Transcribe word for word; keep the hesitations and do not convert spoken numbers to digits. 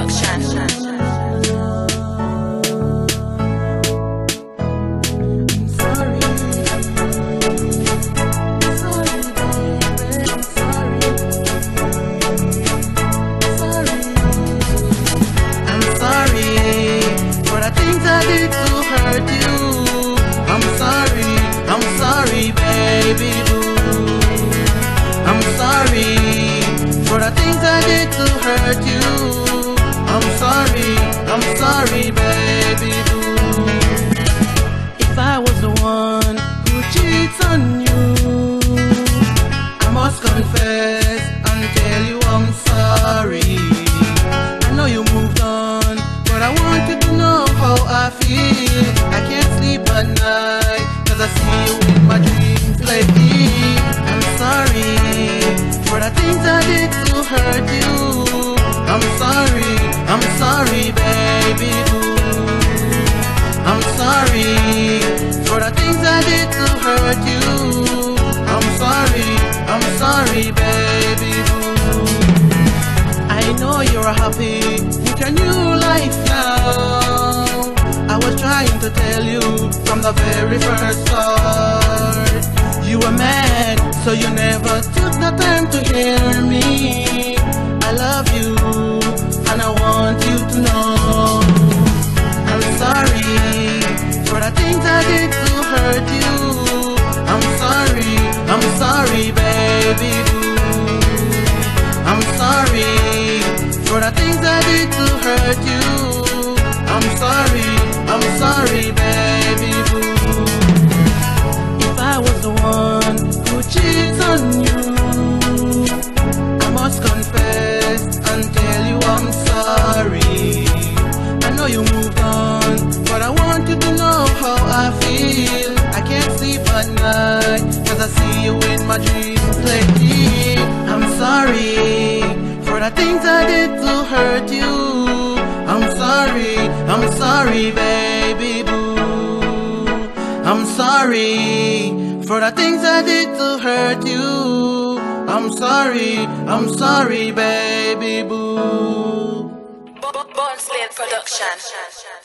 Production. I did to hurt you. I'm sorry, I'm sorry, baby boo. I'm sorry for the things I did to hurt you. I'm sorry, I'm sorry, baby boo. If I was the one who cheats on you, I must confess and tell you I'm sorry. I know you moved on, but I want you to know how I feel. I can't sleep at night, cause I see you in my dreams lately. I'm sorry for the things I did to hurt you. I'm sorry, I'm sorry, baby boo. I'm sorry for the things I did to hurt you. I'm sorry, I'm sorry, baby boo. I know you're happy with your new life now. I was trying to tell you from the very first start. You were mad, so you never took the time to hear me. I love you, and I want you to know I'm sorry for the things I did to hurt you. I'm sorry, I'm sorry, baby boo. I'm sorry for the things I did to hurt you. I'm sorry, I'm sorry, baby boo. If I was the one who cheats on you, I must confess and tell you I'm sorry. I know you moved on, but I want you to know how I feel. I can't sleep at night, cause I see you in my dreams lately. I'm sorry for the things I did to hurt you. I'm sorry, I'm sorry, baby boo. I'm sorry for the things I did to hurt you. I'm sorry, I'm sorry, baby boo. Bone Slate Production.